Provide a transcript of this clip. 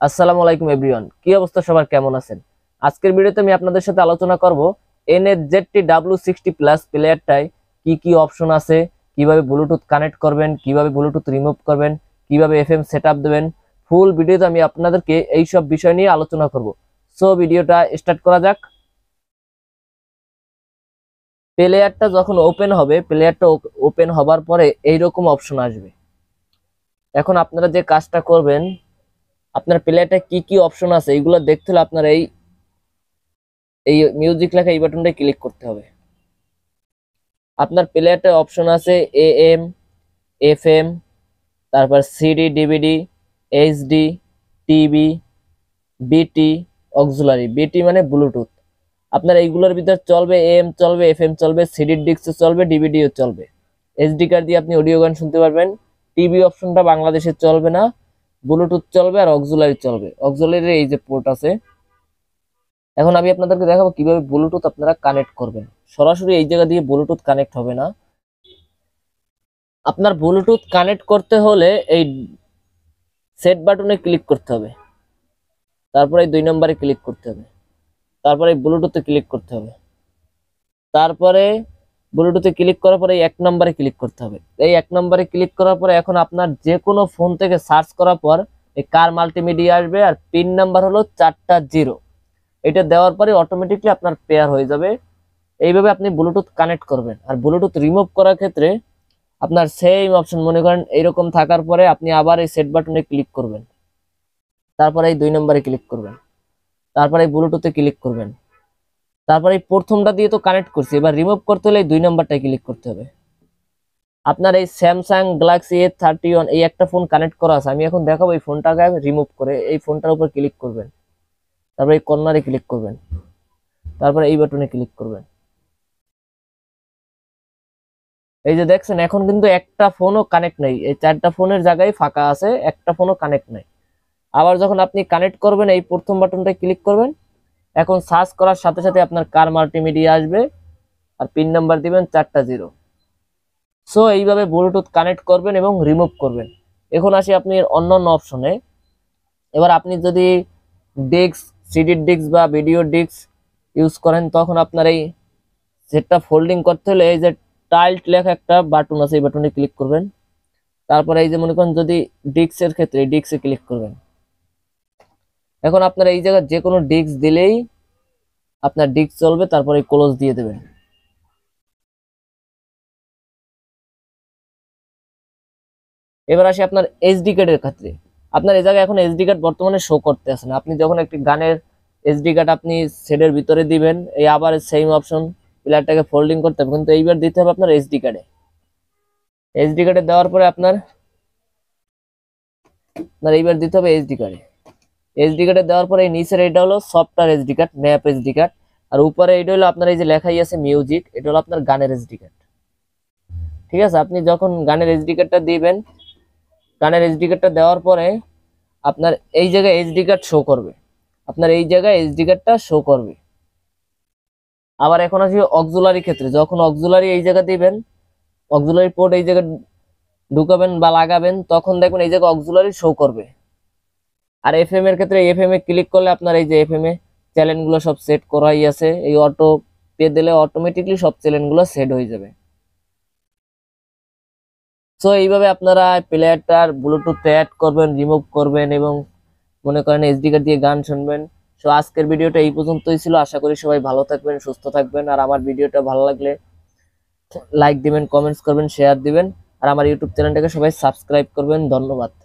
আসসালামু আলাইকুম এভরিওয়ান, কি অবস্থা সবার, কেমন আছেন? আজকের ভিডিওতে আমি আপনাদের সাথে আলোচনা করব NSZT-W60 প্লাস প্লেয়ারটায় কি কি অপশন আছে, কিভাবে ব্লুটুথ কানেক্ট করবেন, কিভাবে ব্লুটুথ রিমুভ করবেন, কিভাবে এফএম সেটআপ দেবেন। ফুল ভিডিওতে আমি আপনাদেরকে এই সব বিষয় নিয়ে আলোচনা করব। সো ভিডিওটা স্টার্ট করা যাক। প্লেয়ারটা যখন ওপেন হবে, প্লেয়ারটা ওপেন হবার পরে এইরকম অপশন আসবে। এখন আপনারা যে কাজটা করবেন, আপনার প্লেয়ারটা কি কি অপশন আছে এইগুলো দেখতে হলে আপনার এই মিউজিক লেখা এই বাটনটা ক্লিক করতে হবে। আপনার প্লেয়ারটা অপশন আছে AM, FM, তারপর CD, DVD, HD, TV, BT, auxiliary. BT মানে ব্লুটুথ। আপনার এইগুলোর ভিতর চলবে AM চলবে, FM চলবে, সিডি ডিস্ক চলবে, ডিভিডিও চলবে। এইচডি কার্ড দিয়ে আপনি অডিও গান শুনতে পারবেন। টিভি অপশনটা বাংলাদেশে চলবে না, ব্লুটুথ চলবে আর অক্সিলারি চলবে। অক্সিলারির এই যে পোর্ট আছে। এখন আমি আপনাদেরকে দেখাবো কিভাবে ব্লুটুথ আপনারা কানেক্ট করবেন। সরাসরি এই জায়গা দিয়ে ব্লুটুথ কানেক্ট হবে না। আপনার ব্লুটুথ কানেক্ট করতে হলে এই সেট বাটনে ক্লিক করতে হবে, তারপরে 2 নম্বরে ক্লিক করতে হবে, তারপরে ব্লুটুথে ক্লিক করতে হবে, তারপরে ব্লুটুথে ক্লিক করার পরে 1 নম্বরে ক্লিক করতে হবে। এই 1 নম্বরে ক্লিক করার পরে এখন আপনার যে কোনো ফোন থেকে সার্চ করার পর এই কার মাল্টিমিডিয়া আসবে আর পিন নাম্বার হলো 4টা 0। এটা দেওয়ার পরে অটোমেটিকলি আপনার পেয়ার হয়ে যাবে। এইভাবে আপনি ব্লুটুথ কানেক্ট করবেন। আর ব্লুটুথ রিমুভ করার ক্ষেত্রে আপনার সেম অপশন, মনে করেন এইরকম থাকার পরে আপনি আবার এই সেট বাটনে ক্লিক করবেন, তারপরে এই 2 নম্বরে ক্লিক করবেন, তারপরে এই ব্লুটুথে ক্লিক করবেন, তারপরে এই প্রথমটা দিয়ে তো কানেক্ট করছি, এবার রিমুভ করতে হলে এই 2 নম্বরটায় ক্লিক করতে হবে। আপনার এই স্যামসাং গ্যালাক্সি A31 এই একটা ফোন কানেক্ট করা আছে, আমি এখন দেখাবো এই ফোনটাকে রিমুভ করে। এই ফোনটার উপর ক্লিক করবেন, তারপরে এই কর্নারে ক্লিক করবেন, তারপরে এই বাটনে ক্লিক করবেন। এই যে দেখছেন এখন কিন্তু একটা ফোনও কানেক্ট নেই, এই 4টা ফোনের জায়গায় ফাঁকা আছে, একটা ফোনও কানেক্ট নেই। আবার যখন আপনি কানেক্ট করবেন এই প্রথম বাটনটায় ক্লিক করবেন। এখন সার্চ করার সাথে সাথে আপনার কার মাল্টিমিডিয়া আসবে আর পিন নাম্বার দিবেন 4টা 0। সো এইভাবে ব্লুটুথ কানেক্ট করবেন এবং রিমুভ করবেন। এখন আসি আপনি অন্যান্য অপশনে। এবার আপনি যদি ডিস্ক, সিডি ডিস্ক বা ভিডিও ডিস্ক ইউজ করেন, তখন আপনার এই সেটটা ফোল্ডিং করতে হলে এই যে টাইল্ট লেখা একটা বাটন আছে, এই বাটনে ক্লিক করবেন। তারপরে এই যে মনে করেন যদি ডিস্কের ক্ষেত্রে ডিস্কে ক্লিক করবেন। এখন আপনার এই জায়গায় যে কোনো ডিস্ক দিলেই আপনার ডিস্ক চলবে, তারপরে ক্লোজ দিয়ে দেবেন। এবার আসি আপনার এইচডি কার্ডের ক্ষেত্রে। আপনার এই জায়গায় এখন এইচডি কার্ড বর্তমানে শো করতে আসে না। আপনি যখন একটি গানের এইচডি কার্ড আপনি সেটের ভিতরে দিবেন, এই আবার সেম অপশন প্লেয়ারটাকে ফোল্ডিং করতে হবে, কিন্তু এইবার দিতে হবে আপনার এইচডি কার্ডে। এইচডি কার্ডে দেওয়ার পরে আপনার এইবার দিতে হবে এইচডি কার্ডে। এইচডি কার্ডে দেওয়ার পরে এই নিচের এটা হলো software HD card, map HD card, আর উপরে এটা হলো আপনার এই যে লেখাই আছে মিউজিক, এটা হলো আপনার গানের এইচডি কার্ড। ঠিক আছে, আপনি যখন গানের এইচডি কার্ডটা দিবেন, গানের এইচডি কার্ডটা দেওয়ার পরে আপনার এই জায়গায় এইচডি কার্ড শো করবে, আপনার এই জায়গায় এইচডি কার্ডটা শো করবে। আবার এখন আসি অক্সিলারি ক্ষেত্রে। যখন অক্সিলারি এই জায়গা দিবেন, অক্সিলারি পোর্ট এই জায়গায় ঢুকাবেন বা লাগাবেন, তখন দেখবেন এই জায়গায় অক্সিলারি শো করবে। আর এফএম এর ক্ষেত্রে এফএম এ ক্লিক করলে আপনার এই যে এফএম এ চ্যানেলগুলো সব সেট করাই আছে, এই অটো পে দিলে অটোমেটিকলি সব চ্যানেলগুলো সেট হয়ে যাবে। সো এইভাবে আপনারা প্লেয়ারটার ব্লুটুথ অ্যাড করবেন, রিমুভ করবেন এবং মনে করেন এইচডি কার্ড দিয়ে গান শুনবেন। সো আজকের ভিডিওটা এই পর্যন্তই ছিল। আশা করি সবাই ভালো থাকবেন, সুস্থ থাকবেন। আর আমার ভিডিওটা ভালো লাগলে লাইক দিবেন, কমেন্টস করবেন, শেয়ার দিবেন। আর আমার ইউটিউব চ্যানেলটাকে সবাই সাবস্ক্রাইব করবেন। ধন্যবাদ।